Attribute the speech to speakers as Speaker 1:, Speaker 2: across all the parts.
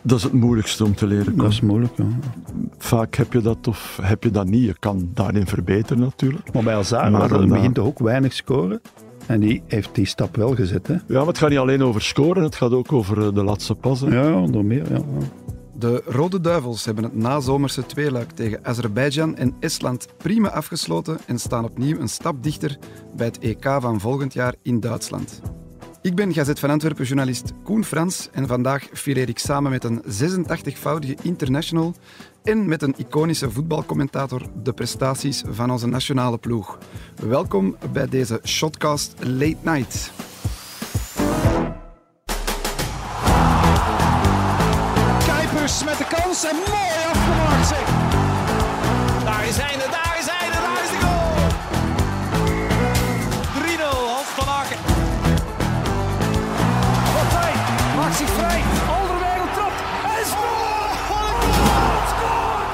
Speaker 1: Dat is het moeilijkste om te leren.
Speaker 2: Dat is moeilijk, ja.
Speaker 1: Vaak heb je dat of heb je dat niet. Je kan daarin verbeteren natuurlijk.
Speaker 2: Maar bij Hazard begint toch ook weinig scoren. En die heeft die stap wel gezet, hè?
Speaker 1: Ja, maar het gaat niet alleen over scoren, het gaat ook over de laatste passen.
Speaker 2: Ja, onder meer, ja.
Speaker 3: De Rode Duivels hebben het nazomerse tweeluik tegen Azerbeidzjan en Estland prima afgesloten en staan opnieuw een stap dichter bij het EK van volgend jaar in Duitsland. Ik ben Gazet van Antwerpen-journalist Koen Frans en vandaag fileer ik samen met een 86-voudige international en met een iconische voetbalcommentator de prestaties van onze nationale ploeg. Welkom bij deze Shotcast Late Night.
Speaker 4: Kuipers met de kans en mooi afgemaakt, zeg. Daar is hij, daar is hij, daar is de goal. 3-0, Hans van Aken. Partij maakt zich vrij. Alderweireld trapt en scoort! Scoort!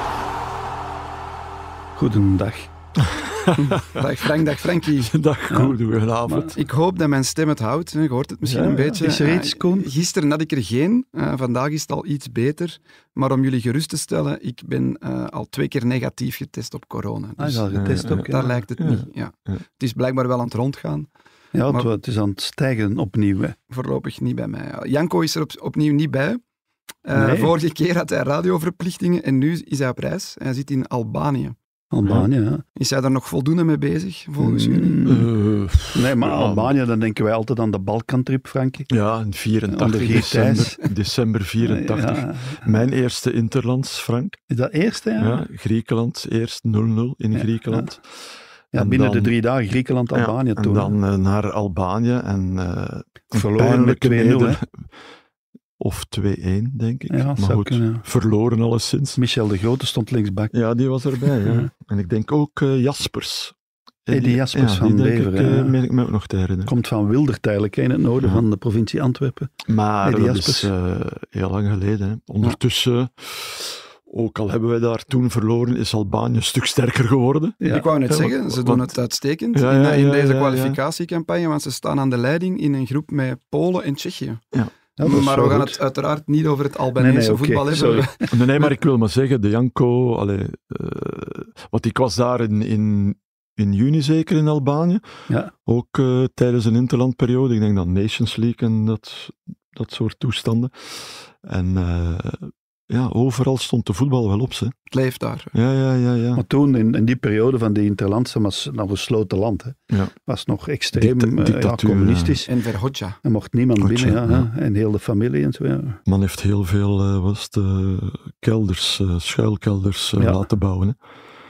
Speaker 2: Goedendag.
Speaker 3: Dag Frank, dag Frankie.
Speaker 1: Dag Koen, goedenavond.
Speaker 3: Ik hoop dat mijn stem het houdt. Je hoort het misschien een beetje.
Speaker 2: Is er iets, Koen?
Speaker 3: Gisteren had ik er geen. Vandaag is het al iets beter. Maar om jullie gerust te stellen, ik ben al 2 keer negatief getest op corona. Dus,
Speaker 2: al getest ook,
Speaker 3: daar lijkt het niet. Ja. Het is blijkbaar wel aan het rondgaan.
Speaker 2: Ja,
Speaker 3: maar
Speaker 2: het is aan het stijgen opnieuw. Hè.
Speaker 3: Voorlopig niet bij mij. Janko is er opnieuw niet bij.
Speaker 2: Nee.
Speaker 3: Vorige keer had hij radioverplichtingen en nu is hij op reis. Hij zit in Albanië.
Speaker 2: Albanië, ja.
Speaker 3: Is hij daar nog voldoende mee bezig, volgens jullie?
Speaker 2: Nee, maar Albanië, dan denken wij altijd aan de Balkantrip, Frankie.
Speaker 1: Ja, in 84, december 84.
Speaker 2: Ja.
Speaker 1: Mijn eerste interlands, Frank.
Speaker 2: Is dat eerste, ja?
Speaker 1: Ja, Griekenland, eerst 0-0 in Griekenland.
Speaker 2: Ja,
Speaker 1: En
Speaker 2: binnen
Speaker 1: dan,
Speaker 2: de 3 dagen Griekenland-Albanië
Speaker 1: ja,
Speaker 2: toen.
Speaker 1: En dan naar Albanië en
Speaker 2: verloren met 2-0, hè?
Speaker 1: Of 2-1, denk ik.
Speaker 2: Ja,
Speaker 1: maar
Speaker 2: zou
Speaker 1: goed,
Speaker 2: kunnen.
Speaker 1: verloren alleszins.
Speaker 2: Michel de Grote stond linksbak.
Speaker 1: Ja, die was erbij. Ja.
Speaker 2: Ja.
Speaker 1: En ik denk ook Jaspers.
Speaker 2: Eddie Jaspers van
Speaker 1: die denk
Speaker 2: Beveren.
Speaker 1: ik, meen ik me ook nog te herinneren.
Speaker 2: Komt van Wildert eigenlijk, in het noorden van de provincie Antwerpen.
Speaker 1: Maar
Speaker 2: Eddie
Speaker 1: dat
Speaker 2: Jaspers.
Speaker 1: is heel lang geleden. Hè. Ondertussen, ook al hebben wij daar toen verloren, is Albanië een stuk sterker geworden.
Speaker 2: Ja.
Speaker 3: Ik wou net zeggen, ze doen het uitstekend in deze kwalificatiecampagne, want ze staan aan de leiding in een groep met Polen en Tsjechië.
Speaker 1: Ja.
Speaker 2: Ja, dat is
Speaker 3: maar
Speaker 2: wel
Speaker 3: we gaan
Speaker 2: goed.
Speaker 3: het uiteraard niet over het Albanese voetbal hebben.
Speaker 2: sorry.
Speaker 1: Nee, maar ik wil maar zeggen, de Janko, want ik was daar in juni zeker in Albanië,
Speaker 2: Ja.
Speaker 1: ook tijdens een interlandperiode, ik denk dan Nations League en dat soort toestanden. En ja, overal stond de voetbal wel op, ze.
Speaker 3: Het leeft daar.
Speaker 1: Ja.
Speaker 2: Maar toen, in die periode van die interlandse, was nog een gesloten land. Hè.
Speaker 1: Ja.
Speaker 2: Was nog extreem
Speaker 1: Dictatuur,
Speaker 2: communistisch.
Speaker 3: En Verhodja.
Speaker 2: Er mocht niemand
Speaker 1: Hoedje,
Speaker 2: binnen,
Speaker 1: ja.
Speaker 2: En heel de familie en zo. Ja.
Speaker 1: Man heeft heel veel kelders, schuilkelders laten bouwen. Hè.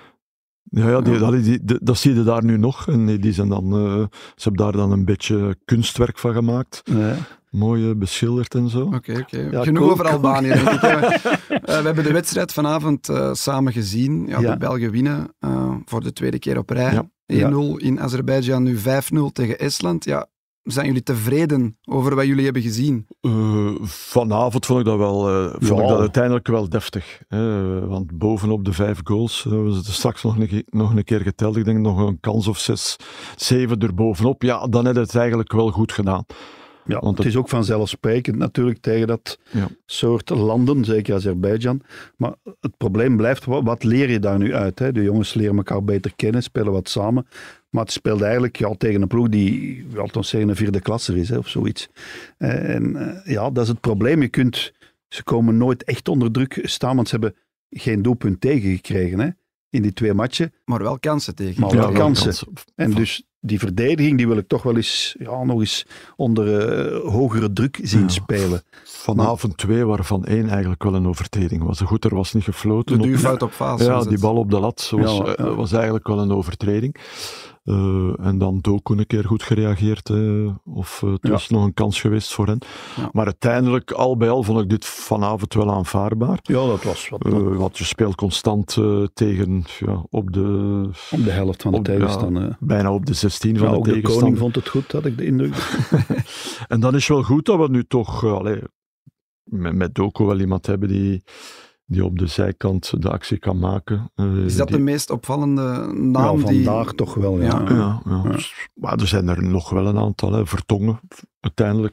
Speaker 1: Dat zie je daar nu nog. En die zijn dan, ze hebben daar dan een beetje kunstwerk van gemaakt.
Speaker 2: Ja.
Speaker 1: Mooi beschilderd en zo.
Speaker 3: Oké.
Speaker 2: Ja,
Speaker 3: Genoeg
Speaker 2: cool.
Speaker 3: over Albanië, denk ik. We hebben de wedstrijd vanavond samen gezien. Ja,
Speaker 2: Ja.
Speaker 3: De Belgen winnen voor de tweede keer op rij.
Speaker 1: Ja.
Speaker 3: 1-0 in Azerbeidzjan, nu 5-0 tegen Estland. Ja, zijn jullie tevreden over wat jullie hebben gezien?
Speaker 1: Vanavond vond ik dat wel, vond ik dat uiteindelijk wel deftig. Want bovenop de 5 goals, we zitten straks nog een keer geteld, ik denk nog een kans of 6, 7 erbovenop. Ja, dan heb je het eigenlijk wel goed gedaan.
Speaker 2: Ja,
Speaker 1: Want
Speaker 2: het is ook vanzelfsprekend natuurlijk tegen dat soort landen, zeker Azerbeidzjan. Maar het probleem blijft, wat leer je daar nu uit? Hè? De jongens leren elkaar beter kennen, spelen wat samen. Maar het speelt eigenlijk tegen een ploeg die, althans zeggen, een 4e klasser is, hè, of zoiets. Dat is het probleem. Ze komen nooit echt onder druk staan, want ze hebben geen doelpunt tegengekregen, hè, in die 2 matchen.
Speaker 3: Maar wel kansen tegen.
Speaker 2: Maar wel kansen. En dus die verdediging, die wil ik toch wel eens, nog eens onder hogere druk zien spelen.
Speaker 1: Vanavond 2, waarvan 1 eigenlijk wel een overtreding was. Goed, er was niet gefloten.
Speaker 3: De duurfout op Vaas.
Speaker 1: Ja, die bal op de lat was eigenlijk wel een overtreding. En dan Doku een keer goed gereageerd. Het was nog een kans geweest voor hen.
Speaker 3: Ja.
Speaker 1: Maar uiteindelijk, al bij al, vond ik dit vanavond wel aanvaardbaar.
Speaker 2: Ja, dat was wat.
Speaker 1: Want je speelt constant tegen op de
Speaker 2: helft van de tegenstander.
Speaker 1: Bijna op de 16 van de
Speaker 2: ook
Speaker 1: tegenstander.
Speaker 2: De koning vond het goed, had ik de indruk.
Speaker 1: En dan is wel goed dat we nu toch met Doku wel iemand hebben die op de zijkant de actie kan maken.
Speaker 3: Is dat de meest opvallende naam?
Speaker 2: Vandaag toch wel, ja.
Speaker 1: Ja. Maar er zijn er nog wel een aantal. Hè. Vertongen, uiteindelijk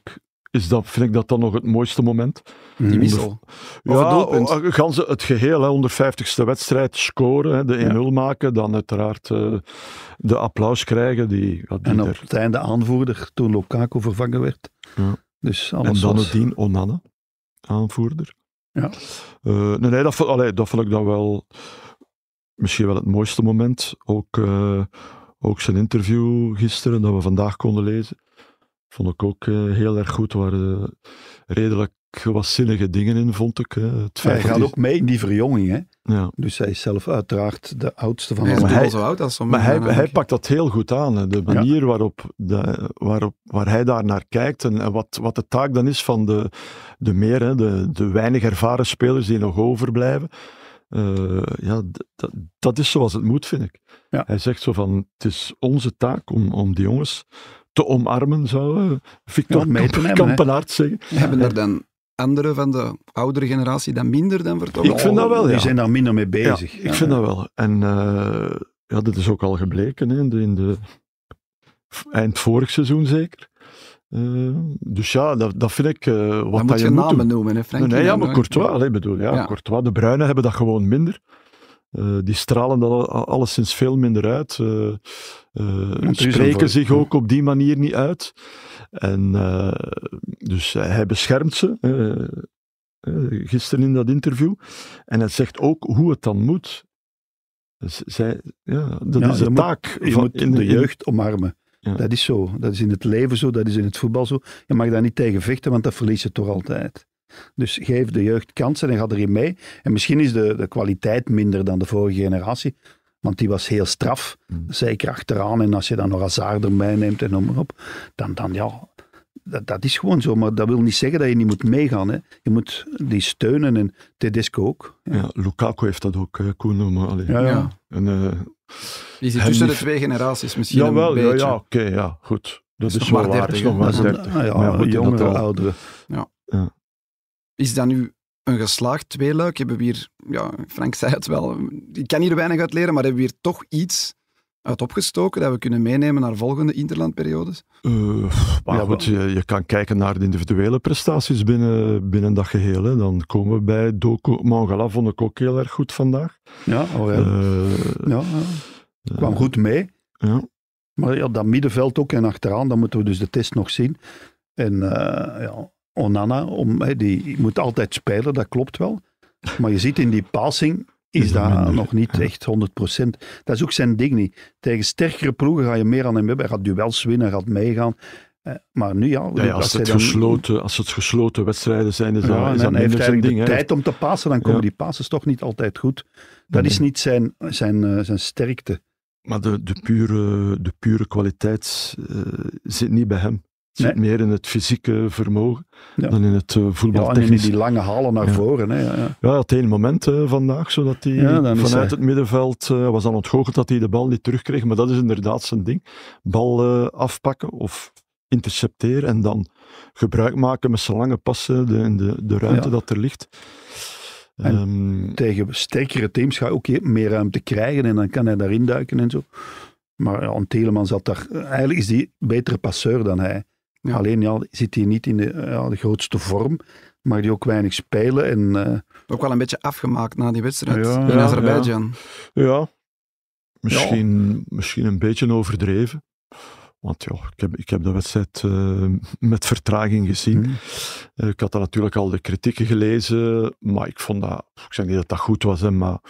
Speaker 1: vind ik dat dan nog het mooiste moment.
Speaker 3: Die wissel.
Speaker 1: Gaan ze het geheel, hè, 150ste wedstrijd scoren, hè, de 1-0 maken, dan uiteraard de applaus krijgen.
Speaker 2: En op het einde aanvoerder, toen Lukaku vervangen werd.
Speaker 1: Ja.
Speaker 2: Dus alles
Speaker 1: en dan nadien Onana, aanvoerder.
Speaker 2: Ja.
Speaker 1: Dat vond ik dan wel misschien wel het mooiste moment. Ook zijn interview gisteren, dat we vandaag konden lezen. Vond ik ook heel erg goed. Er waren redelijk wat zinnige dingen in, vond ik.
Speaker 2: Hij gaat ook mee in die verjonging. Hè?
Speaker 1: Ja.
Speaker 2: Dus hij is zelf uiteraard de oudste van
Speaker 3: allemaal.
Speaker 2: allemaal.
Speaker 3: Hij is al zo oud als sommigen.
Speaker 1: Maar hij pakt dat heel goed aan. Hè. De manier waar hij daar naar kijkt en wat de taak dan is van de meer, hè, de weinig ervaren spelers die nog overblijven. Dat is zoals het moet, vind ik.
Speaker 2: Ja.
Speaker 1: Hij zegt zo van, het is onze taak om die jongens te omarmen, zou Victor Kampenaerts zeggen.
Speaker 3: Hebben er dan anderen van de oudere generatie dan minder dan Vertongen?
Speaker 1: Ik vind dat wel, ja.
Speaker 2: Die zijn daar minder mee bezig.
Speaker 1: Ja, ik vind dat wel. En dat is ook al gebleken in de eind vorig seizoen zeker. Dus ja, dat vind ik wat
Speaker 3: dan moet je namen noemen, hè, Frankie?
Speaker 1: Nee, maar Courtois, Courtois, de Bruyne hebben dat gewoon minder. Die stralen dat alleszins veel minder uit. Spreken zich ook op die manier niet uit. En dus hij beschermt ze gisteren in dat interview. En hij zegt ook hoe het dan moet. Dus is de taak.
Speaker 2: Je moet de jeugd omarmen. Ja. Dat is zo. Dat is in het leven zo, dat is in het voetbal zo. Je mag daar niet tegen vechten, want dat verlies je toch altijd. Dus geef de jeugd kansen en ga erin mee. En misschien is de kwaliteit minder dan de vorige generatie, want die was heel straf. Zeker achteraan. En als je dan nog Hazard erbij neemt en noem maar op, dan ja, dat is gewoon zo. Maar dat wil niet zeggen dat je niet moet meegaan. Hè. Je moet die steunen en Tedesco ook.
Speaker 1: Ja, Lukaku heeft dat ook, Koen.
Speaker 2: Ja.
Speaker 3: Die zit tussen de twee generaties misschien een beetje.
Speaker 1: Oké, goed. Dat is wel waar. Is nog maar 30.
Speaker 2: Een jongere, oudere.
Speaker 3: Ja. Is dat nu een geslaagd tweeluik? Hebben we hier, Frank zei het wel, ik kan hier weinig uit leren, maar hebben we hier toch iets uit opgestoken dat we kunnen meenemen naar volgende interlandperiodes?
Speaker 1: Goed, je kan kijken naar de individuele prestaties binnen dat geheel. Hè. Dan komen we bij Doku. Mangala vond ik ook heel erg goed vandaag.
Speaker 2: Kwam goed mee.
Speaker 1: Ja.
Speaker 2: Maar dat middenveld ook en achteraan, dan moeten we dus de test nog zien. En Onana, die moet altijd spelen, dat klopt wel. Maar je ziet in die passing is dat nog niet echt 100%. Dat is ook zijn ding niet. Tegen sterkere ploegen ga je meer aan hem hebben. Hij gaat duels winnen, hij gaat meegaan. Maar nu
Speaker 1: als het gesloten wedstrijden zijn, is dat
Speaker 2: minder
Speaker 1: heeft
Speaker 2: zijn
Speaker 1: ding.
Speaker 2: De tijd om te passen, dan komen die passes toch niet altijd goed. Dat is niet zijn sterkte.
Speaker 1: Maar de pure kwaliteit zit niet bij hem. Het zit meer in het fysieke vermogen dan in het voetbaltechnisch.
Speaker 2: En in die lange halen naar voren. Hè,
Speaker 1: hij had één moment vandaag, zodat hij vanuit het middenveld was dan ontgoocheld dat hij de bal niet terugkreeg. Maar dat is inderdaad zijn ding. Bal afpakken of intercepteren en dan gebruik maken met zijn lange passen in de ruimte dat er ligt.
Speaker 2: En tegen sterkere teams ga je ook meer ruimte krijgen en dan kan hij daarin duiken en zo. Maar Tielemans zat daar... Eigenlijk is die betere passeur dan hij. Ja. Alleen zit hij niet in de grootste vorm, mag die ook weinig spelen. En,
Speaker 3: ook wel een beetje afgemaakt na die wedstrijd in Azerbeidzjan.
Speaker 1: Ja, misschien een beetje overdreven. Want ik heb de wedstrijd met vertraging gezien. Ik had dan natuurlijk al de kritieken gelezen, maar ik vond dat... Ik zeg niet dat dat goed was, maar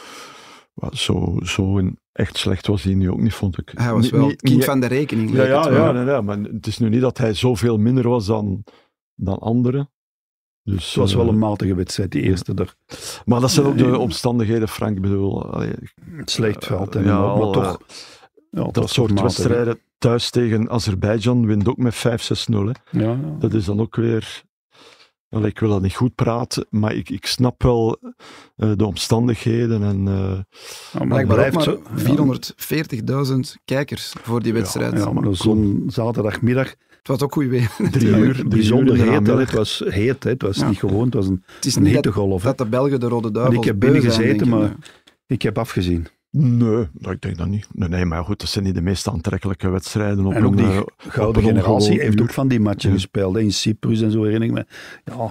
Speaker 1: zo echt slecht was hij nu ook niet, vond ik.
Speaker 3: Hij was wel het kind van de rekening.
Speaker 1: Ja, maar het is nu niet dat hij zoveel minder was dan anderen. Dus,
Speaker 2: het was wel een matige wedstrijd, die eerste.
Speaker 1: Maar dat zijn ook de omstandigheden, Frank. Ik bedoel...
Speaker 2: Het slecht veld. Maar toch...
Speaker 1: dat soort wedstrijden thuis tegen Azerbeidzjan wint ook met 5-6-0.
Speaker 2: Ja.
Speaker 1: Dat is dan ook weer... ik wil dat niet goed praten, maar ik snap wel de omstandigheden.
Speaker 3: Maar ik blijf maar 440.000 kijkers voor die wedstrijd.
Speaker 2: Ja, maar zo'n zaterdagmiddag...
Speaker 3: Het was ook goed weer.
Speaker 2: 3 uur. Bijzonder heet. Het was heet. Het was niet gewoon. Het was een hittegolf.
Speaker 3: Dat de Belgen de Rode Duivels
Speaker 2: ik heb binnen gezeten, maar ik heb afgezien.
Speaker 1: Nee, ik denk dat niet. Nee, maar goed, dat zijn niet de meest aantrekkelijke wedstrijden.
Speaker 2: En ook die gouden generatie heeft ook van die matchen gespeeld. In Cyprus en zo herinner ik me. Ja,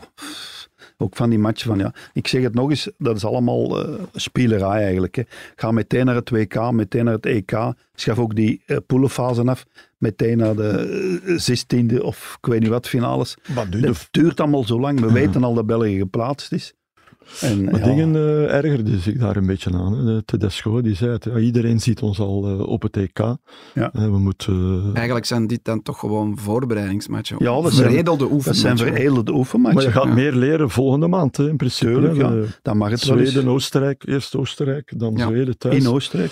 Speaker 2: ook van die matchen van, ik zeg het nog eens, dat is allemaal spielerij eigenlijk. Hè. Ga meteen naar het WK, meteen naar het EK. Schaf ook die poelenfase af, meteen naar de 16e of ik weet niet wat finales. Het duurt allemaal zo lang. We weten al dat België geplaatst is.
Speaker 1: Maar dingen ergerde zich daar een beetje aan. Hè. Tedesco die zei het, iedereen ziet ons al op het EK.
Speaker 2: Ja.
Speaker 1: We moeten...
Speaker 3: Eigenlijk zijn dit dan toch gewoon voorbereidingsmatchen.
Speaker 2: Ja, dat
Speaker 3: veredelde oefenmatchen.
Speaker 2: Dat zijn veredelde oefenmatchen.
Speaker 1: Maar je gaat meer leren volgende maand, hè, in principe.
Speaker 2: Tuurlijk, dan mag het wel eens.
Speaker 1: Zweden, Oostenrijk, eerst Oostenrijk, dan Zweden thuis.
Speaker 2: In Oostenrijk,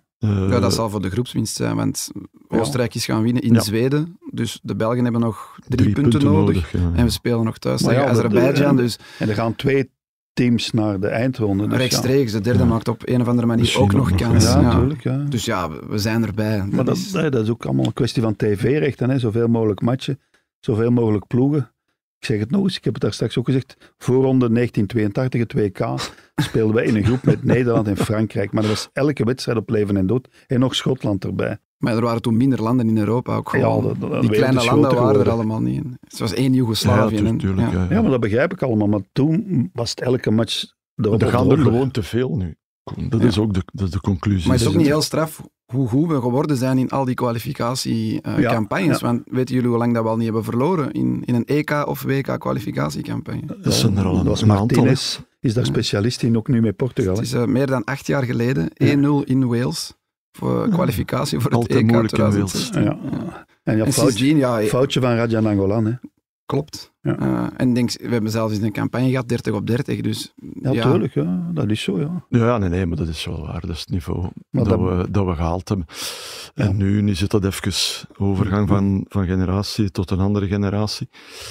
Speaker 3: ja, dat zal voor de groepswinst zijn, want Oostenrijk is gaan winnen in Zweden, dus de Belgen hebben nog 3 punten nodig. En we spelen nog thuis tegen Azerbeidzjan. Dus...
Speaker 2: En er gaan 2 teams naar de eindronde. Dus
Speaker 3: rechtstreeks, de derde maakt op een of andere manier misschien ook nog kans.
Speaker 2: Ja, natuurlijk. Ja.
Speaker 3: Dus we zijn erbij.
Speaker 2: Maar dat is ook allemaal een kwestie van tv-rechten. Hè. Zoveel mogelijk matchen, zoveel mogelijk ploegen. Ik zeg het nog eens, ik heb het daar straks ook gezegd. Voorronde 1982, het WK, speelden wij in een groep met Nederland en Frankrijk. Maar dat was elke wedstrijd op leven en dood. En nog Schotland erbij.
Speaker 3: Maar er waren toen minder landen in Europa ook gewoon. Ja, die kleine landen waren er allemaal niet in. Het was 1 Joegoslavië.
Speaker 1: Ja, natuurlijk.
Speaker 2: Ja, maar dat begrijp ik allemaal. Maar toen was het elke match erop.
Speaker 1: Er gaan er gewoon te veel nu. Dat is ook de conclusie.
Speaker 3: Maar het is ook niet heel straf hoe goed we geworden zijn in al die kwalificatiecampagnes. Ja. Want weten jullie hoe lang dat we al niet hebben verloren in een EK of WK kwalificatiecampagne?
Speaker 1: Dat zijn er al een aantal.
Speaker 2: Martinez is daar specialist in, ook nu met Portugal.
Speaker 3: Het is meer dan 8 jaar geleden, 1-0 in Wales. Voor kwalificatie voor het EK 2016.
Speaker 2: Ja. En foutje van Raja Nangolan. Hè.
Speaker 3: Klopt. Ja. En we hebben zelfs in een campagne gehad, 30 op 30. Dus,
Speaker 2: tuurlijk, dat is zo.
Speaker 1: Nee, maar dat is wel waar. Dat is het niveau dat we gehaald hebben. En nu zit dat even overgang van generatie tot een andere generatie.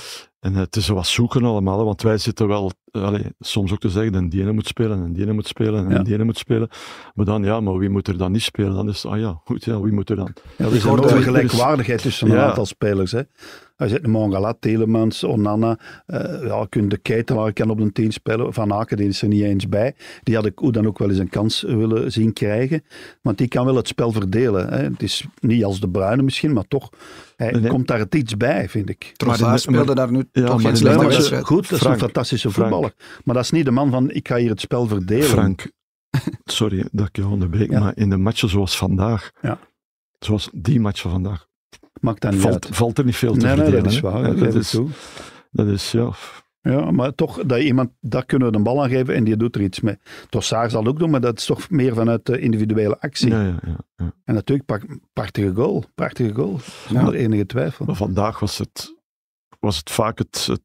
Speaker 1: En het is wat zoeken allemaal, want wij zitten wel soms ook te zeggen dat die ene moet spelen en die ene moet spelen en die ene moet spelen. Maar dan, maar wie moet er dan niet spelen? Dan is wie moet er dan?
Speaker 2: Ja, er is een grote gelijkwaardigheid tussen een aantal spelers. Hè. Als je Mangala, Telemans, Onana, de Keitelaar kan op een 10 spelen. Van Aken, die is er niet eens bij. Die had ik hoe dan ook wel eens een kans willen zien krijgen. Want die kan wel het spel verdelen. Hè. Het is niet als De Bruyne misschien, maar toch. Hij komt daar het iets bij, vind ik.
Speaker 3: Trossard speelde daar nu toch geen slechte wedstrijd.
Speaker 2: Goed, dat is een fantastische voetballer. Maar dat is niet de man van, ik ga hier het spel verdelen.
Speaker 1: Frank, sorry dat ik je onderbreek, maar in de matchen zoals vandaag, zoals die match van vandaag,
Speaker 2: maakt dat niet
Speaker 1: valt er niet veel te verdelen.
Speaker 2: Nee, dat is waar.
Speaker 1: Dat is,
Speaker 2: Ja, maar toch, dat kunnen we de bal aan geven en die doet er iets mee. Trossard zal ook doen, maar dat is toch meer vanuit de individuele actie.
Speaker 1: Ja.
Speaker 2: En natuurlijk, prachtige goal. Zonder enige twijfel.
Speaker 1: Maar vandaag was het vaak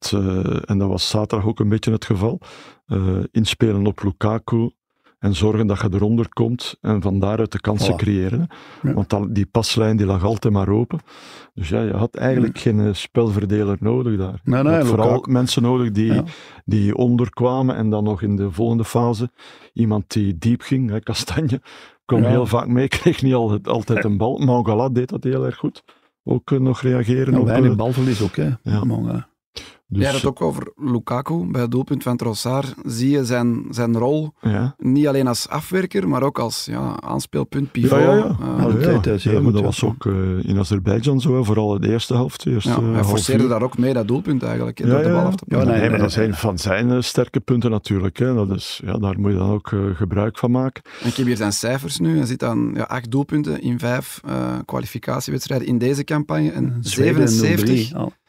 Speaker 1: en dat was zaterdag ook een beetje het geval, inspelen op Lukaku en zorgen dat je eronder komt en van daaruit de kansen creëren. Ja. Want die paslijn die lag altijd maar open. Dus je had eigenlijk geen spelverdeler nodig daar.
Speaker 2: Nee,
Speaker 1: je had vooral mensen nodig die onderkwamen en dan nog in de volgende fase iemand die diep ging. Kastanje kwam heel vaak mee, kreeg niet altijd een bal. Mangala deed dat heel erg goed. Ook nog reageren.
Speaker 2: Weinig balverlies ook, hè. Mangala.
Speaker 3: Dus, jij had het ook over Lukaku. Bij het doelpunt van Trossard zie je zijn rol niet alleen als afwerker, maar ook als aanspeelpunt, pivot.
Speaker 1: Maar dat was ook in Azerbeidzjan zo, vooral de eerste helft.
Speaker 3: Hij forceerde daar ook mee, dat doelpunt eigenlijk, door de bal af te pakken.
Speaker 1: Maar dat zijn van zijn sterke punten natuurlijk. Hè. Dat is, daar moet je dan ook gebruik van maken.
Speaker 3: En ik heb hier zijn cijfers nu. Hij zit aan 8 doelpunten in 5 kwalificatiewedstrijden in deze campagne. En 77...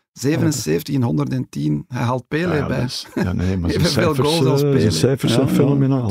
Speaker 3: 77 in 110. Hij haalt Pelé bij.
Speaker 1: Maar zijn cijfers zijn fenomenaal.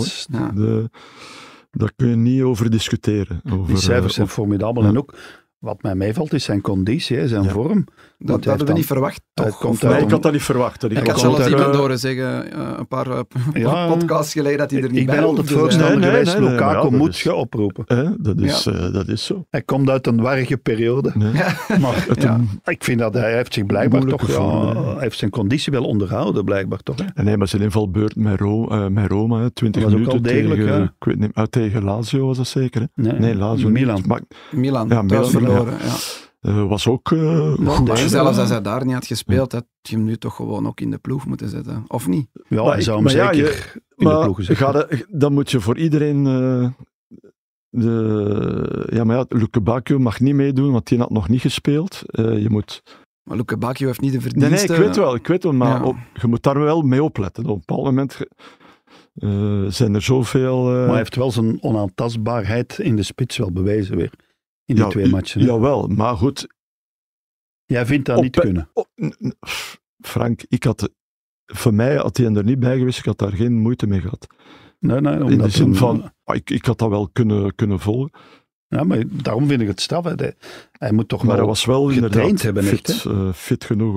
Speaker 1: Daar kun je niet over discussiëren.
Speaker 2: Die cijfers zijn formidabel. En ook, wat mij meevalt, is zijn conditie, zijn vorm.
Speaker 3: Dat hadden we niet verwacht, toch?
Speaker 1: Ik had dat niet verwacht.
Speaker 3: Ik had zelfs iemand horen zeggen, een paar podcasts geleden, dat hij er niet bij
Speaker 2: hoefde. Ik ben altijd voorstander geweest, Lukaku moet je oproepen.
Speaker 1: Dat is zo.
Speaker 2: Hij komt uit een warrige periode. Maar ik vind dat hij heeft zich blijkbaar toch... Hij heeft zijn conditie wel onderhouden, blijkbaar toch.
Speaker 1: Maar zijn invalbeurt met Roma, 20 minuten tegen Lazio was dat zeker. Nee, Lazio
Speaker 3: Milan, thuis verloren,
Speaker 1: was ook goed.
Speaker 3: Zelfs als hij daar niet had gespeeld, had je hem nu toch gewoon ook in de ploeg moeten zetten, of niet?
Speaker 2: Ja, hij zou hem zeker in de ploeg zetten.
Speaker 1: Dan moet je voor iedereen Luke Bacchio mag niet meedoen, want die had nog niet gespeeld. Je moet...
Speaker 3: Maar Luke Bacchio heeft niet de verdienste...
Speaker 1: Nee, ik weet wel, maar je moet daar wel mee opletten. Op een bepaald moment zijn er zoveel...
Speaker 2: Maar hij heeft wel zijn onaantastbaarheid in de spits wel bewezen weer. In die 2 matchen. Hè?
Speaker 1: Jawel, maar goed...
Speaker 2: Jij vindt dat niet kunnen?
Speaker 1: Frank, voor mij had hij er niet bij geweest, ik had daar geen moeite mee gehad.
Speaker 2: Nee,
Speaker 1: in de zin van, ik had dat wel kunnen volgen.
Speaker 2: Ja, maar daarom vind ik het straf. Hij moet toch
Speaker 1: maar hij was wel
Speaker 2: getraind hebben.
Speaker 1: Fit genoeg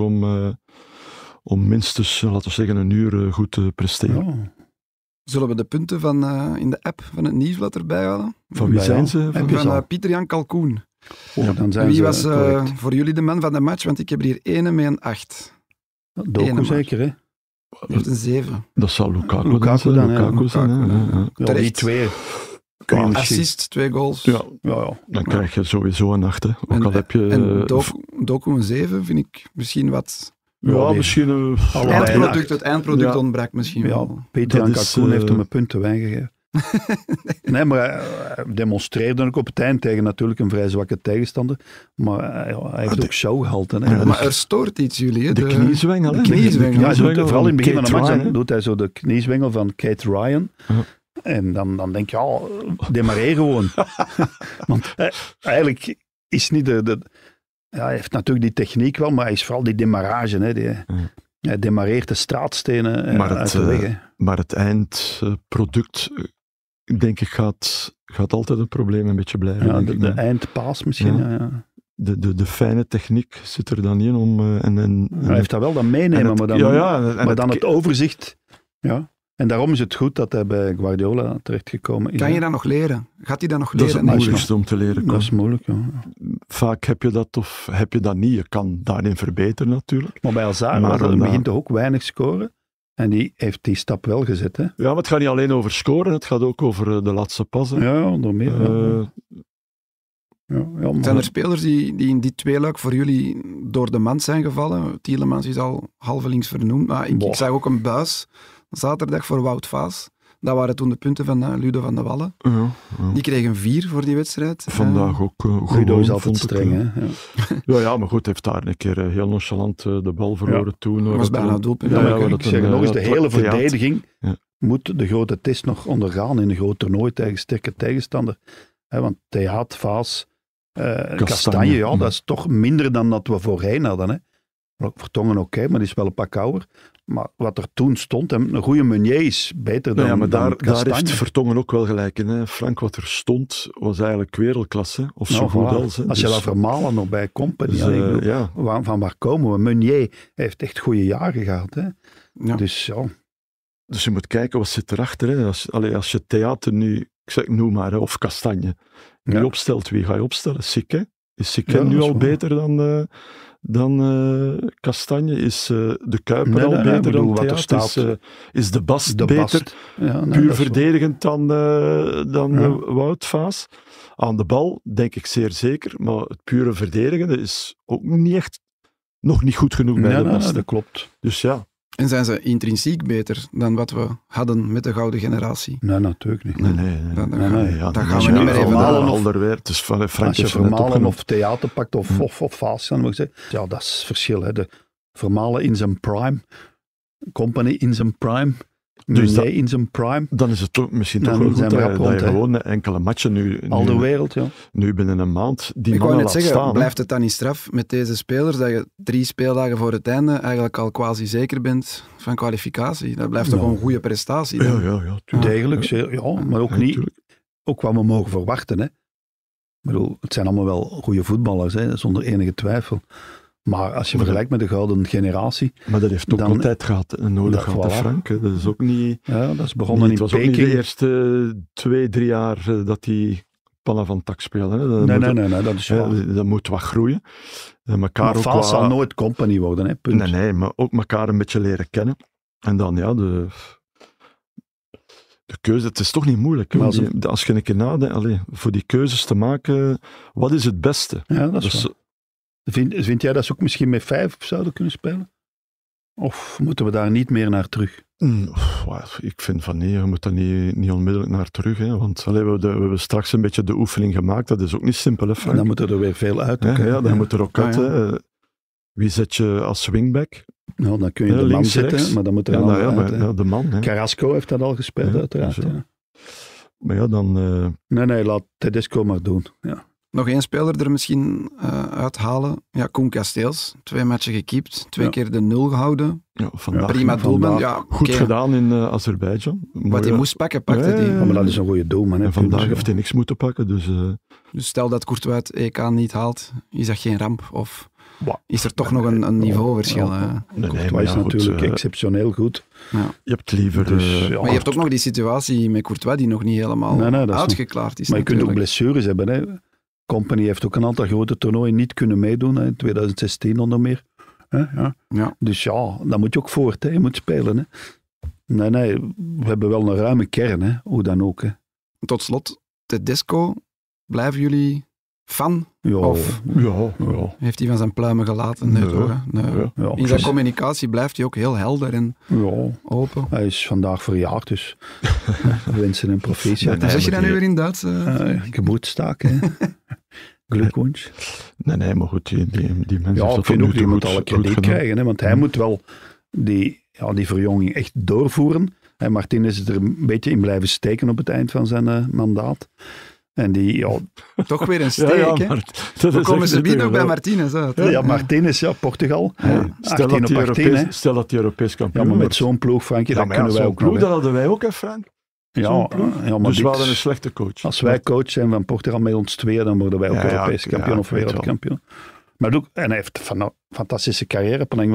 Speaker 1: om minstens, laten we zeggen, een uur goed te presteren.
Speaker 2: Ja.
Speaker 3: Zullen we de punten van, in de app van het nieuwsblad erbij halen?
Speaker 1: Van wie zijn ze?
Speaker 3: Van Pieter-Jan Kalkoen.
Speaker 2: Dan zijn
Speaker 3: wie was voor jullie de man van de match? Want ik heb er hier 1 met een 8.
Speaker 2: Doku zeker, hè?
Speaker 3: Hij heeft een 7.
Speaker 1: Dat zou Lukaku zijn.
Speaker 2: Ja, die 2.
Speaker 3: Assist, 2 goals.
Speaker 1: Ja. Dan krijg je sowieso een 8. Ook al heb je...
Speaker 3: En Doku een 7 vind ik misschien wat...
Speaker 1: Ja, misschien...
Speaker 3: Het eindproduct ontbrak misschien wel.
Speaker 2: Peter Kalkoen heeft hem een punt te weinig gegeven. Nee, maar hij demonstreerde ook op het eind tegen natuurlijk een vrij zwakke tegenstander. Maar hij heeft ook showgehalte.
Speaker 3: Maar er stoort iets jullie. Hè?
Speaker 1: De kniezwengel.
Speaker 2: Ja, vooral in het begin van de match doet hij zo de kniezwengel van Kate Ryan. En dan denk je, demareer gewoon. Want eigenlijk is niet hij heeft natuurlijk die techniek wel, maar hij is vooral die demarrage. Hè, hij demareert de straatstenen uit de weg. Hè.
Speaker 1: Maar het eindproduct, denk ik, gaat altijd een probleem een beetje blijven.
Speaker 2: Ja, de eindpaas misschien. Ja.
Speaker 1: De fijne techniek zit er dan in om...
Speaker 2: hij heeft dat wel dan meenemen, maar dan het overzicht... Ja. En daarom is het goed dat hij bij Guardiola terechtgekomen is.
Speaker 3: Kan je dat nog leren? Gaat hij dat nog leren?
Speaker 1: Dat is het moeilijkste om te leren.
Speaker 2: Dat is moeilijk, ja.
Speaker 1: Vaak heb je dat of heb je dat niet. Je kan daarin verbeteren natuurlijk.
Speaker 2: Maar bij Hazard begint toch ook weinig scoren. En die heeft die stap wel gezet. Hè?
Speaker 1: Ja, maar het gaat niet alleen over scoren. Het gaat ook over de laatste passen.
Speaker 2: Ja, onder meer.
Speaker 3: Zijn er spelers die in dit tweeluik voor jullie door de mand zijn gevallen? Tielemans is al halvelings vernoemd. Maar ik zag ook een buis zaterdag voor Wout Vaas. Dat waren toen de punten van Ludo van de Wallen.
Speaker 1: Ja.
Speaker 3: Die kregen 4 voor die wedstrijd.
Speaker 1: Vandaag ook
Speaker 2: Ludo is altijd streng, hè?
Speaker 1: Ja, maar goed, heeft daar een keer heel nonchalant de bal verloren toen.
Speaker 3: Dat was bijna doelpunt.
Speaker 2: Ik zeg nog eens, de hele verdediging moet de grote test nog ondergaan in een groot toernooi tegen sterke tegenstander. Want Theaat, Vaas, Kastanje, dat is toch minder dan dat we voorheen hadden. Hè? Vertongen oké, maar die is wel een pak ouder. Maar wat er toen stond, een goede Meunier is beter dan
Speaker 1: maar daar heeft
Speaker 2: Vertongen
Speaker 1: ook wel gelijk in. Hè. Frank, wat er stond, was eigenlijk wereldklasse. Of zo goed als. Hè.
Speaker 2: Als je dat Vermalen nog bij Company, van waar komen we? Meunier heeft echt goede jaren gehad. Hè.
Speaker 3: Ja.
Speaker 2: Dus
Speaker 1: je moet kijken, wat zit erachter. Hè. Als je Theater nu, noem maar, hè, of Kastanje, nu opstelt, wie ga je opstellen? Sikke? Is Sikke nu al beter dan Kastanje? Is de Kuiper al beter dan Theater? Is de Bast beter? Puur verdedigend dan Wout Vaas? Aan de bal denk ik zeer zeker, maar het pure verdedigende is ook nog niet goed genoeg bij de Bast.
Speaker 2: Dat klopt.
Speaker 1: Dus ja.
Speaker 3: En zijn ze intrinsiek beter dan wat we hadden met de gouden generatie?
Speaker 2: Nee, natuurlijk niet.
Speaker 1: Nee.
Speaker 3: Dat gaan we niet meer even
Speaker 1: halen.
Speaker 2: Als je Vermalen of Theater pakt of Vaas, dan moet ik zeggen. Ja, dat is het verschil. Hè. De Vermalen in zijn prime, Company in zijn prime, Meunier in zijn prime.
Speaker 1: Dan is het toch misschien toch wel goed dat je gewoon enkele matchen nu...
Speaker 2: Al de wereld, ja.
Speaker 1: Nu binnen een maand die
Speaker 3: ik
Speaker 1: mannen
Speaker 3: laat
Speaker 1: laat staan.
Speaker 3: Blijft het dan niet straf met deze spelers dat je 3 speeldagen voor het einde eigenlijk al quasi zeker bent van kwalificatie? Dat blijft toch een goede prestatie?
Speaker 1: Ja.
Speaker 2: Degelijk, maar ook niet... Ook wat we mogen verwachten, hè. Ik bedoel, het zijn allemaal wel goede voetballers, hè, zonder enige twijfel. Maar als je vergelijkt met de gouden generatie...
Speaker 1: Maar dat heeft ook wel tijd gehad en nodig gehad, Frank. Hè. Dat is ook niet...
Speaker 2: Ja, dat is begonnen in Peking.
Speaker 1: Het was ook niet de eerste 2-3 jaar dat die pannen van tak spelen. Hè.
Speaker 2: Nee, dat is waar.
Speaker 1: Dat moet wat groeien.
Speaker 2: Maar Vaas zal nooit Company worden, hè, punt.
Speaker 1: Nee, maar ook elkaar een beetje leren kennen. En dan, de keuze, het is toch niet moeilijk. Als je een keer nadenkt, voor die keuzes te maken, wat is het beste?
Speaker 2: Ja, dat is waar. Vind jij dat ze ook misschien met 5 zouden kunnen spelen? Of moeten we daar niet meer naar terug?
Speaker 1: Ik vind van nee, je moet daar niet onmiddellijk naar terug. Hè, want we hebben straks een beetje de oefening gemaakt. Dat is ook niet simpel, hè, Frank?
Speaker 2: En dan moet er weer veel uit.
Speaker 1: Ja, dan moet er ook uit. Ja. Wie zet je als wingback?
Speaker 2: Nou, dan kun je de man zetten, maar dan moet er
Speaker 1: de man. Hè.
Speaker 2: Carrasco heeft dat al gespeeld, uiteraard. Ja.
Speaker 1: Maar ja, dan...
Speaker 2: Nee, laat Tedesco maar doen. Ja.
Speaker 3: Nog één speler er misschien uithalen. Ja, Koen Casteels. 2 matchen gekiept. 2 keer de 0 gehouden.
Speaker 1: Ja, vandaag,
Speaker 3: prima doelman. Ja,
Speaker 1: goed gedaan in Azerbeidzjan.
Speaker 3: Wat hij moest pakken, pakte hij.
Speaker 2: Ja, maar dat is een goede doelman.
Speaker 1: En vandaag heeft hij niks moeten pakken. Dus
Speaker 3: stel dat Courtois het EK niet haalt, is dat geen ramp? Of is er toch nog een niveauverschil?
Speaker 2: Courtois is natuurlijk exceptioneel goed.
Speaker 3: Ja.
Speaker 1: Je hebt liever...
Speaker 3: maar je hebt ook nog die situatie met Courtois die nog niet helemaal uitgeklaard is.
Speaker 2: Maar je kunt ook blessures hebben, hè. Company heeft ook een aantal grote toernooien niet kunnen meedoen, hè, in 2016 onder meer. Ja. Dus ja, dan moet je ook voort, hè. Je moet spelen. Hè. Nee, we hebben wel een ruime kern, hè. Hoe dan ook. Hè.
Speaker 3: Tot slot, Tedesco, blijven jullie fan?
Speaker 2: Ja.
Speaker 3: Of heeft hij van zijn pluimen gelaten? Nee. Ja. In zijn communicatie blijft hij ook heel helder en open.
Speaker 2: Hij is vandaag verjaard, dus we wensen hem proficiat.
Speaker 3: Zeg je dan nu weer in Duits?
Speaker 2: Geburtstag, hè. Glückwunsch.
Speaker 1: Nee, maar goed, die mensen...
Speaker 2: Ja, ik vind ook, die moet alle krediet krijgen, hè, want hij moet wel die verjonging echt doorvoeren. En Martinez is er een beetje in blijven steken op het eind van zijn mandaat. En die,
Speaker 3: toch weer een steek, hè? We komen ze weer nog bij Martinez uit. Hè?
Speaker 2: Ja, Martinez, Portugal.
Speaker 1: Stel dat die Europees kampioen
Speaker 2: maar met zo'n ploeg, Frankie, dat kunnen wij ook nog.
Speaker 1: Dat hadden wij ook, hè, Frank?
Speaker 2: Ja, maar
Speaker 1: dus we hadden een slechte coach.
Speaker 2: Als wij coach zijn van Portugal met ons tweeën, dan worden wij ook Europees kampioen of wereldkampioon. Maar ook, en hij heeft een fantastische carrièreplanning.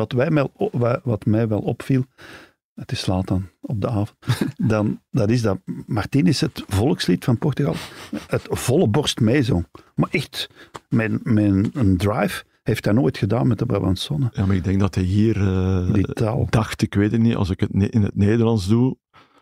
Speaker 2: Wat mij wel opviel, het is laat dan op de avond, dat is dat Martinez het volkslied van Portugal het volle borst meezong. Maar echt, met een drive heeft hij nooit gedaan met de Brabantsonne.
Speaker 1: Ja, maar ik denk dat hij hier dacht, ik weet het niet, als ik het in het Nederlands doe,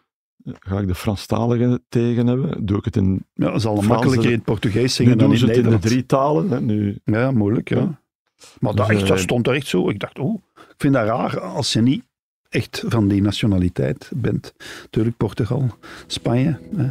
Speaker 1: ga ik de Franstaligen tegen hebben. Doe ik het in
Speaker 2: ja, dat zal een makkelijker in het Portugees zingen dan in het Nederlands.
Speaker 1: Nu doen ze het in de 3 talen. Hè, nu.
Speaker 2: Ja, moeilijk, ja. Maar dus, dat stond er echt zo. Ik dacht, ik vind dat raar als je niet echt van die nationaliteit bent. Natuurlijk Portugal, Spanje. Hè.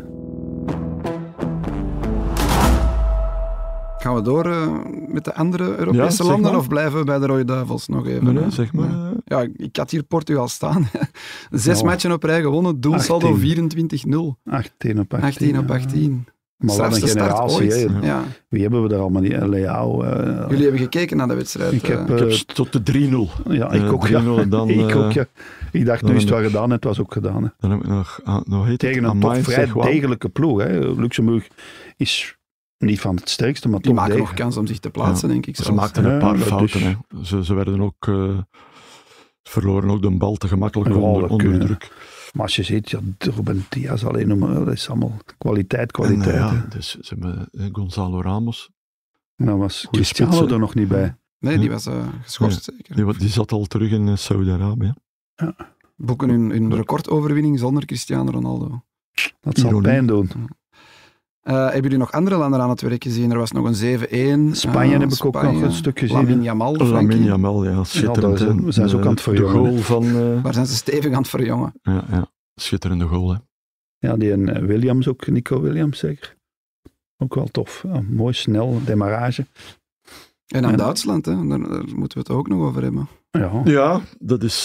Speaker 3: Gaan we door met de andere Europese landen of blijven we bij de Rode Duivels nog even?
Speaker 1: Nee, zeg maar.
Speaker 3: Ja, ik had hier Portugal staan. 6 matchen op rij gewonnen, doelsaldo 24-0.
Speaker 2: 18 op 18.
Speaker 3: 18 op 18.
Speaker 2: Maar wat een generatie.
Speaker 3: Ja.
Speaker 2: Wie hebben we er allemaal niet? Leao.
Speaker 3: Jullie hebben gekeken naar de wedstrijd.
Speaker 1: Ik heb tot de 3-0.
Speaker 2: Ja, ik ook. 3-0 dan, ik ook, ja. Ik dacht, nu is het wel gedaan en het was ook gedaan. Hè.
Speaker 1: Dan heb ik nog
Speaker 2: tegen een toch vrij degelijke ploeg. Hè. Luxemburg is niet van het sterkste, maar
Speaker 3: die
Speaker 2: toch
Speaker 3: maken nog kans om zich te plaatsen, denk ik.
Speaker 1: Ze maakten een paar fouten. Dus... Ze werden ook... verloren ook de bal te gemakkelijk onder druk.
Speaker 2: Maar als je ziet, Ruben Diaz alleen noemen, dat is allemaal kwaliteit.
Speaker 1: Dus ze hebben Gonzalo Ramos.
Speaker 2: Nou was Cristiano er nog niet bij.
Speaker 3: Nee, die was geschorst zeker.
Speaker 1: Die zat al terug in Saudi-Arabië.
Speaker 2: Ja.
Speaker 3: Boeken hun recordoverwinning zonder Cristiano Ronaldo.
Speaker 2: Dat zal pijn doen.
Speaker 3: Hebben jullie nog andere landen aan het werk gezien? Er was nog een 7-1.
Speaker 2: Spanje heb ik ook nog een stuk gezien.
Speaker 3: Lamine Yamal,
Speaker 1: ja, schitterend.
Speaker 2: We zijn ze ook aan het verjongen.
Speaker 3: Waar zijn ze stevig aan het verjongen?
Speaker 1: Ja. Schitterende goal, hè.
Speaker 2: Ja, die en Williams ook, Nico Williams zeker. Ook wel tof. Ja, mooi, snel, demarrage.
Speaker 3: En aan Duitsland, hè? Daar moeten we het ook nog over hebben.
Speaker 1: Ja, dat is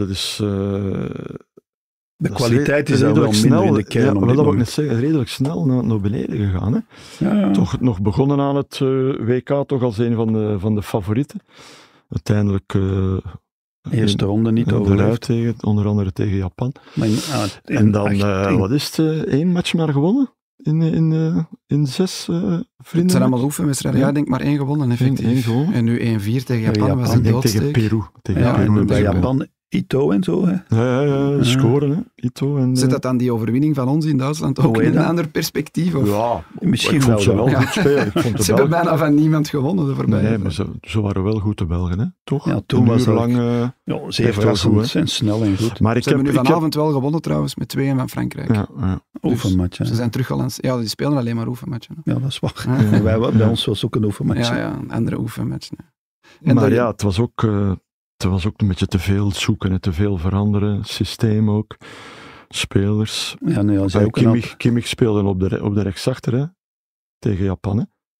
Speaker 2: de kwaliteit is daar wel minder in de kern.
Speaker 1: Ja, dat wil ik net zeggen, redelijk snel naar beneden gegaan. Hè.
Speaker 2: Ja.
Speaker 1: Toch nog begonnen aan het WK toch als een van de favorieten. Uiteindelijk...
Speaker 2: eerste ronde niet overleefd.
Speaker 1: Onder andere tegen Japan. En dan, wat is het, 1 match maar gewonnen? In 6 vrienden?
Speaker 3: Het zijn allemaal oefenwedstrijden. Ja, ik denk maar 1 gewonnen, effectief.
Speaker 1: 1 gewonnen.
Speaker 3: En nu 1-4 tegen Japan was een doodsteek.
Speaker 1: Tegen Peru.
Speaker 2: Bij Japan... Ito en zo, hè?
Speaker 1: Ja, scoren, hè. Ito en,
Speaker 3: zit dat aan die overwinning van ons in Duitsland ook in een ander perspectief? Of?
Speaker 1: Ja,
Speaker 2: misschien
Speaker 1: wel goed spelen.
Speaker 3: Ze hebben bijna van niemand gewonnen de voorbije.
Speaker 1: Nee, maar ze waren wel goed de Belgen, hè? Toch?
Speaker 2: Ja, toen was het lang zeer verrassend en snel en goed.
Speaker 3: Maar ze hebben nu vanavond wel gewonnen trouwens, met 2-1 van Frankrijk.
Speaker 1: Ja.
Speaker 2: Oefenmatch.
Speaker 3: Dus ze zijn teruggeland. Ja, die spelen alleen maar oefenmatchen.
Speaker 2: Ja, dat is waar. Bij ons was ook een oefenmatch.
Speaker 3: Ja, een andere oefenmatch.
Speaker 1: Maar ja, het was ook... Het was ook een beetje te veel zoeken en te veel veranderen. Systeem ook. Spelers.
Speaker 2: Ja, nee, als hij ook
Speaker 1: Kimmich speelde op de rechtsachter, hè? Tegen Japan. Hè?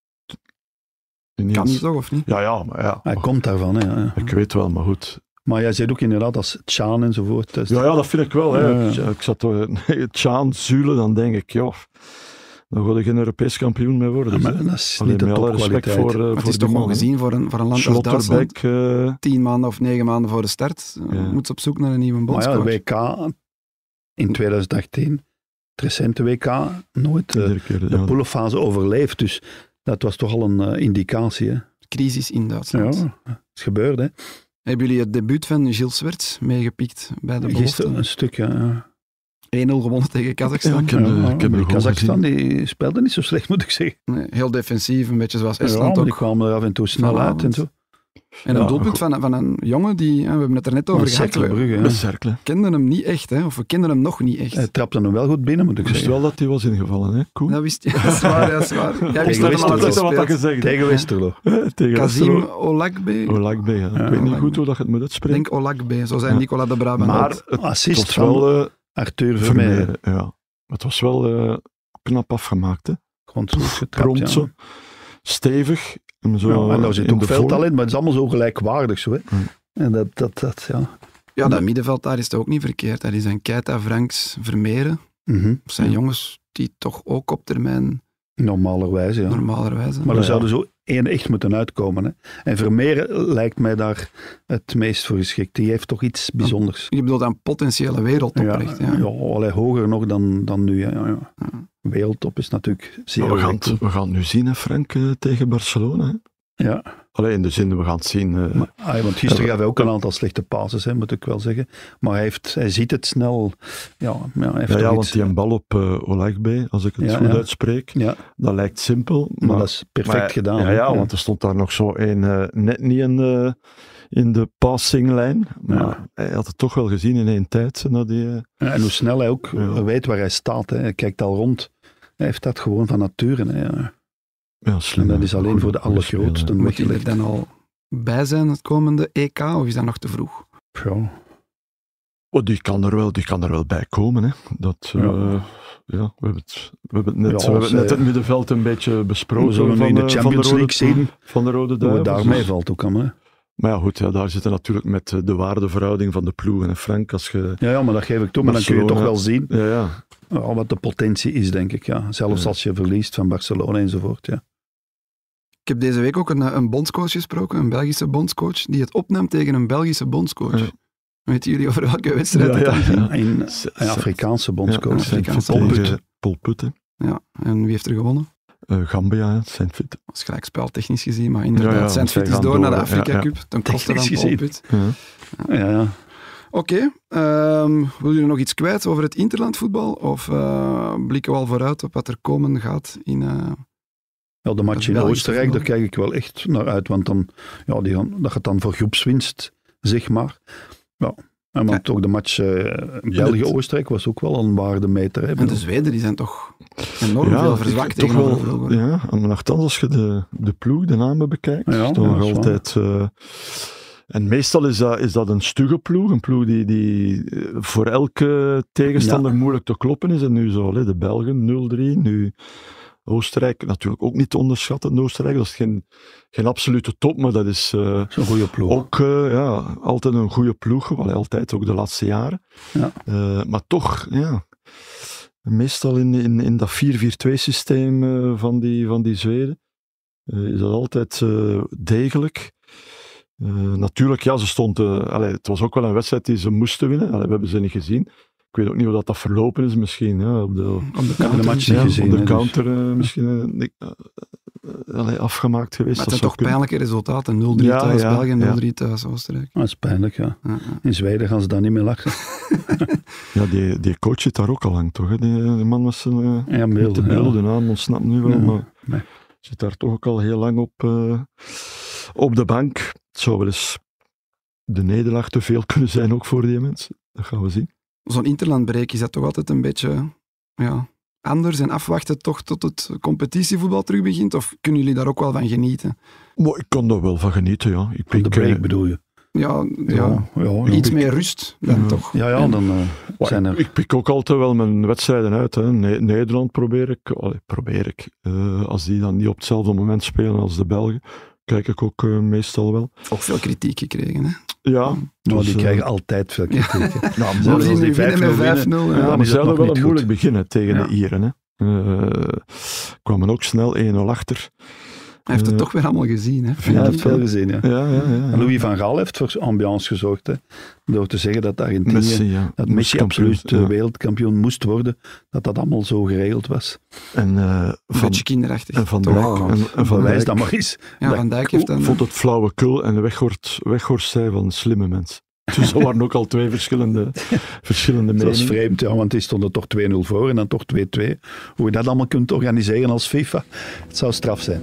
Speaker 3: Kan niet toch, of niet?
Speaker 1: Ja, maar ja.
Speaker 2: Hij komt daarvan, hè. Ja.
Speaker 1: Ik weet wel, maar goed.
Speaker 2: Maar jij zegt ook inderdaad als Tjaan enzovoort.
Speaker 1: Ja, dat vind ik wel. Hè. Ja. Ik zat toch Tjaan, Zule, dan denk ik, ja, daar wil je geen Europees kampioen mee worden.
Speaker 2: Ja, maar dat is niet de topkwaliteit.
Speaker 3: Het is toch wel gezien voor een land als Duitsland. 10 maanden of 9 maanden voor de start moet ze op zoek naar een nieuwe bondscoach.
Speaker 2: Maar ja, WK in 2018, het recente WK, nooit de poolfase overleefd. Dus dat was toch al een indicatie. Hè.
Speaker 3: Crisis in Duitsland.
Speaker 2: Ja, dat is gebeurd. Hè.
Speaker 3: Hebben jullie het debuut van Gilles Swerts meegepikt bij de belofte?
Speaker 2: Gisteren een stuk, ja.
Speaker 3: 1-0 gewonnen tegen Kazachstan.
Speaker 2: Ja, Kazachstan die speelde niet zo slecht, moet ik zeggen.
Speaker 3: Nee, heel defensief, een beetje zoals Estland ook.
Speaker 2: Die kwamen er af en toe snel uit en zo.
Speaker 3: En een doelpunt van een jongen die, we hebben het er net over gehad,
Speaker 1: we
Speaker 3: kenden hem niet echt, hè, of we kenden hem nog niet echt.
Speaker 2: Hij trapte hem wel goed binnen, moet ik zeggen.
Speaker 1: Ik wist wel dat hij was ingevallen, hè? Cool.
Speaker 3: Dat wist je, dat is waar, dat is waar. Jij wist
Speaker 2: tegen Westerlo.
Speaker 3: Kazim Olagbe.
Speaker 1: Ja. Ik weet niet goed hoe dat je het moet uitspreken.
Speaker 3: Ik denk Olagbe, zo zei Nicolas de Brabant.
Speaker 2: Maar het assist van Arthur Vermeer.
Speaker 1: Ja. Het was wel knap afgemaakt, hè?
Speaker 2: Gewoon zo getrapt,
Speaker 1: zo. Stevig.
Speaker 2: Zo en daar zit ook veel talent, maar het is allemaal zo gelijkwaardig. Zo, hè. En dat, ja.
Speaker 3: Ja, dat middenveld daar is het ook niet verkeerd. Dat is een Keita, Franks, Vermeeren. Dat zijn jongens die toch ook op termijn...
Speaker 2: Normalerwijze, ja. Maar er zouden zo één echt moeten uitkomen. Hè. En Vermeeren lijkt mij daar het meest voor geschikt. Die heeft toch iets bijzonders.
Speaker 3: Je bedoelt aan potentiële wereldtoprecht. Ja,
Speaker 2: hoger nog dan nu. Ja. Wereldtop is natuurlijk zeer
Speaker 1: we gaan het nu zien, hè, Frank, tegen Barcelona. Hè?
Speaker 2: Ja.
Speaker 1: In de zin, we gaan het zien.
Speaker 2: Want gisteren gaf hij ook een aantal slechte passes, hè, moet ik wel zeggen. Maar hij ziet het snel.
Speaker 1: Want die een bal op Olagbe, als ik het goed uitspreek, dat lijkt simpel.
Speaker 2: Maar dat is perfect gedaan.
Speaker 1: Want er stond daar nog zo een net niet in de passinglijn. Maar hij had het toch wel gezien in één tijd.
Speaker 2: En hoe snel hij ook weet waar hij staat. Hè. Hij kijkt al rond. Hij heeft dat gewoon van nature. Hè.
Speaker 1: Ja, slim,
Speaker 2: en dat is alleen voor de allergrootsten.
Speaker 3: Moet je er dan al bij zijn het komende EK, of is dat nog te vroeg?
Speaker 2: Ja.
Speaker 1: Die kan er wel bij komen. Hè. We hebben het net het middenveld een beetje besproken.
Speaker 2: We zullen in de Champions League zien
Speaker 1: van de Rode Duivels.
Speaker 2: Hoe het daarmee valt ook aan. Hè.
Speaker 1: Maar ja, goed, daar zitten natuurlijk met de waardeverhouding van de ploegen. En Frank, als je...
Speaker 2: Ja, maar dat geef ik toe. Maar dan kun je toch wel zien
Speaker 1: Ja.
Speaker 2: Wat de potentie is, denk ik. Ja. Zelfs als je verliest van Barcelona enzovoort. Ja.
Speaker 3: Ik heb deze week ook een bondscoach gesproken, een Belgische bondscoach, die het opneemt tegen een Belgische bondscoach. Ja. Weten jullie over welke wedstrijd het dan ging?
Speaker 2: Een Afrikaanse bondscoach.
Speaker 1: Paul Put.
Speaker 3: Ja, en wie heeft er gewonnen?
Speaker 1: Gambia, Saint-Fit.
Speaker 3: Dat is gelijkspel technisch gezien, maar inderdaad, Saint-Fit is door naar de Afrika Cup, ten koste van Paul Put.
Speaker 2: Ja.
Speaker 3: Oké, wil jullie nog iets kwijt over het interlandvoetbal? Of blikken we al vooruit op wat er komen gaat in...
Speaker 2: de match in Oostenrijk, daar kijk ik wel echt naar uit, want dan, dat gaat dan voor groepswinst, zeg maar. Ja. En want ook de match België-Oostenrijk was ook wel een waardemeter. Hè.
Speaker 3: En de Zweden die zijn toch enorm veel verzwakt tegenover vroeger.
Speaker 1: Ja, maar nogthans, als je de ploeg, de namen bekijkt, is toch nog altijd... En meestal is dat een stugge ploeg, een ploeg die voor elke tegenstander moeilijk te kloppen is. En nu zo, de Belgen 0-3, nu Oostenrijk natuurlijk ook niet te onderschatten. Oostenrijk, dat is geen absolute top, maar dat is
Speaker 2: een goede ploeg.
Speaker 1: Ook altijd een goede ploeg, altijd ook de laatste jaren.
Speaker 2: Ja.
Speaker 1: Maar toch, meestal in dat 4-4-2 systeem van die Zweden is dat altijd degelijk. Natuurlijk, ze stond... het was ook wel een wedstrijd die ze moesten winnen. We hebben ze niet gezien. Ik weet ook niet hoe dat verlopen is, misschien. Op de
Speaker 2: match niet gezien.
Speaker 1: Op de counter misschien afgemaakt geweest.
Speaker 3: Maar het zijn toch pijnlijke resultaten. 0-3 thuis België, 0-3 thuis Oostenrijk.
Speaker 2: Dat is pijnlijk, ja. In Zweden gaan ze daar niet meer lachen.
Speaker 1: Die coach zit daar ook al lang, toch? Hè? Die man was een
Speaker 2: beelden.
Speaker 1: De naam ontsnapt nu wel, maar zit daar toch ook al heel lang op de bank. Het zou wel eens de nederlaag te veel kunnen zijn ook voor die mensen. Dat gaan we zien.
Speaker 3: Zo'n interlandbreek is dat toch altijd een beetje anders en afwachten toch tot het competitievoetbal terug begint? Of kunnen jullie daar ook wel van genieten?
Speaker 1: Maar ik kan daar wel van genieten, ja.
Speaker 2: De break bedoel je?
Speaker 3: iets meer rust dan toch.
Speaker 2: Ja, dan zijn er...
Speaker 1: Ik pik ook altijd wel mijn wedstrijden uit. Hè. Nederland probeer ik. Als die dan niet op hetzelfde moment spelen als de Belgen, kijk ik ook meestal wel.
Speaker 3: Ook veel kritiek gekregen, hè?
Speaker 1: Ja.
Speaker 2: Dus, die krijgen altijd veel kritiek.
Speaker 3: Zelfs die winnen met 5-0.
Speaker 1: Ja, maar ze hadden wel een moeilijk beginnen tegen de Ieren. Hè. Kwamen ook snel 1-0 achter.
Speaker 3: Hij heeft het toch weer allemaal gezien. Hè?
Speaker 2: Hij heeft het veel gezien, ja.
Speaker 1: Ja.
Speaker 2: Louis van Gaal heeft voor ambiance gezorgd. Hè. Door te zeggen dat Argentinië, Messi absoluut wereldkampioen moest worden. Dat allemaal zo geregeld was.
Speaker 3: Een beetje kinderachtig.
Speaker 1: En Van Dijk
Speaker 2: dat maar eens.
Speaker 3: Ja, Van Dijk heeft
Speaker 1: vond het flauwekul en Weghorst zei van slimme mens. Dus er waren ook al twee verschillende meningen.
Speaker 2: Dat is vreemd, want die stonden toch 2-0 voor en dan toch 2-2. Hoe je dat allemaal kunt organiseren als FIFA, het zou straf zijn.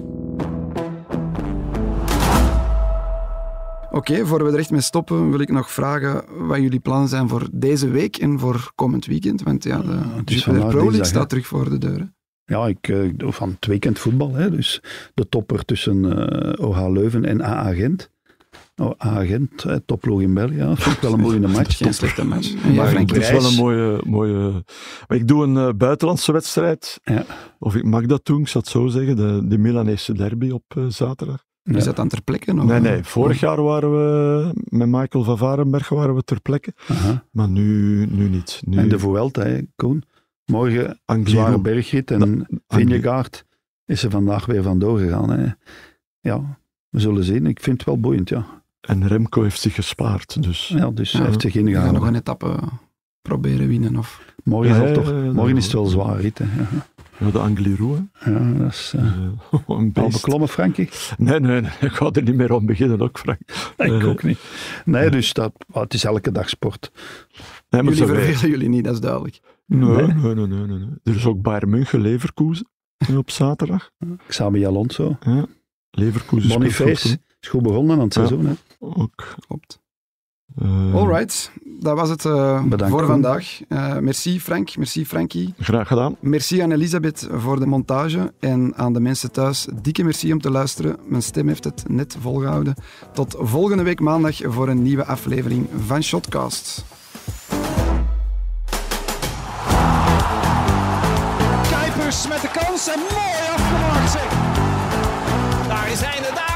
Speaker 3: Oké, voor we er echt mee stoppen, wil ik nog vragen wat jullie plannen zijn voor deze week en voor komend weekend. Want de Jupiler Pro League staat terug voor de deuren.
Speaker 2: Ja, ik doe van het weekend voetbal. Hè, dus de topper tussen OH Leuven en AA Gent. Gent, topploeg in België. Dat vind ik wel een mooie match.
Speaker 3: Geen slechte match.
Speaker 1: Het is wel een mooie... Maar ik doe een buitenlandse wedstrijd.
Speaker 2: Ja.
Speaker 1: Of ik mag dat doen, ik zou het zo zeggen. De Milanese derby op zaterdag.
Speaker 3: Is dat dan ter plekke? Of?
Speaker 1: Nee. Vorig jaar waren we met Michael van Varenberg ter plekke.
Speaker 2: Aha.
Speaker 1: Maar nu niet.
Speaker 2: En de Vuelta, Koen. Morgen zware bergrit en Vingegaard is er vandaag weer vandoor gegaan. Hè. Ja, we zullen zien. Ik vind het wel boeiend, ja.
Speaker 1: En Remco heeft zich gespaard. Dus
Speaker 2: hij heeft zich ingehaald.
Speaker 3: We gaan nog een etappe proberen winnen. Of...
Speaker 2: Morgen is het wel zwaar rit. Hè.
Speaker 1: Ja, de Angliru.
Speaker 2: Ja, dat is al beklommen, Frankie?
Speaker 1: Nee, ik ga er niet meer om beginnen, ook Frank.
Speaker 2: Ik ook niet. Nee, dus het is elke dag sport.
Speaker 1: Nee,
Speaker 3: jullie vervelen jullie niet, dat is duidelijk.
Speaker 1: Nee. Er is ook Bayern München Leverkusen op zaterdag.
Speaker 2: Xabi Alonso.
Speaker 1: Ja. Leverkusen.
Speaker 2: Boniface is goed begonnen aan het seizoen. Hè?
Speaker 1: Ook.
Speaker 3: Klopt. Alright, dat was het voor vandaag. Merci Frank, merci Frankie.
Speaker 1: Graag gedaan.
Speaker 3: Merci aan Elisabeth voor de montage en aan de mensen thuis. Dikke merci om te luisteren. Mijn stem heeft het net volgehouden. Tot volgende week maandag voor een nieuwe aflevering van Shotcast.
Speaker 4: Kuipers met de kans en mooi afgemaakt zeg. Daar is hij inderdaad.